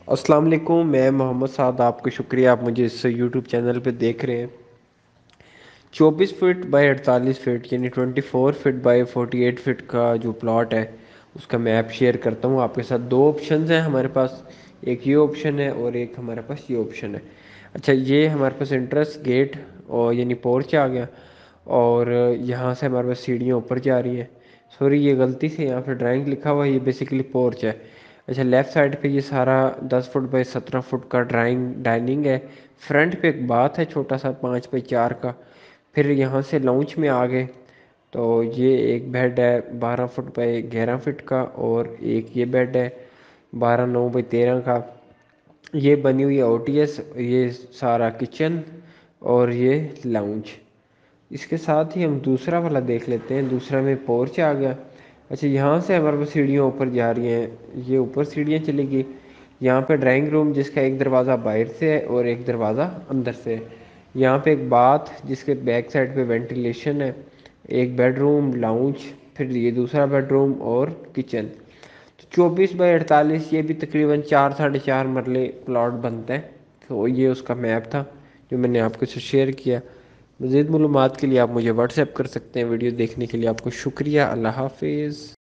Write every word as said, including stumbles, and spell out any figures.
السلام علیکم، میں محمد سعد، آپ کا شکریہ آپ مجھے اس یوٹیوب چینل پہ دیکھ رہے ہیں۔ چوبیس فٹ بائی اڑتالیس فٹ یعنی twenty four feet by forty eight feet کا جو پلاٹ ہے اس کا میپ شیئر کرتا ہوں آپ کے ساتھ۔ دو آپشنز ہیں ہمارے پاس، ایک یہ آپشن ہے اور ایک ہمارے پاس یہ آپشن ہے۔ اچھا، یہ ہمارے پاس انٹرس گیٹ اور یعنی پورچ آ گیا، اور یہاں سے ہمارے پاس سیڑھیاں اوپر جا رہی ہیں۔ سوری، یہ غلطی سے یہاں پہ ڈرائنگ لکھا ہوا ہے، یہ بیسیکلی پورچ ہے۔ اچھا، لیفٹ سائڈ پہ یہ سارا دس فٹ بائی سترہ فٹ کا ڈرائنگ ڈائننگ ہے۔ فرنٹ پہ ایک باتھ ہے چھوٹا سا پانچ بائی چار کا۔ پھر یہاں سے لانچ میں آگے تو یہ ایک بیڈ ہے بارہ فٹ بائی گیارہ فٹ کا، اور ایک یہ بیڈ ہے بارہ نو بائی تیرہ کا۔ یہ بنی ہوئی او ٹی ایس، یہ سارا کچن اور یہ لاؤنج۔ اس کے ساتھ ہی ہم دوسرا والا دیکھ لیتے ہیں۔ دوسرا میں پورچ آ گیا۔ اچھا، یہاں سے ہمارے پاس سیڑھیاں اوپر جا رہی ہیں، یہ اوپر سیڑھیاں چلے گی۔ یہاں پہ ڈرائنگ روم جس کا ایک دروازہ باہر سے ہے اور ایک دروازہ اندر سے ہے۔ یہاں پہ ایک باتھ جس کے بیک سائڈ پہ وینٹیلیشن ہے، ایک بیڈ روم، لاؤنج، پھر یہ دوسرا بیڈ روم اور کچن۔ چوبیس بائی اڑتالیس، یہ بھی تقریباً چار ساڑھے چار مرلے پلاٹ بنتا ہے۔ تو یہ اس کا میپ تھا جو میں نے آپ کے ساتھ شیئر کیا۔ مزید معلومات کے لیے آپ مجھے واٹس ایپ کر سکتے ہیں۔ ویڈیو دیکھنے کے لیے آپ کو شکریہ۔ اللہ حافظ۔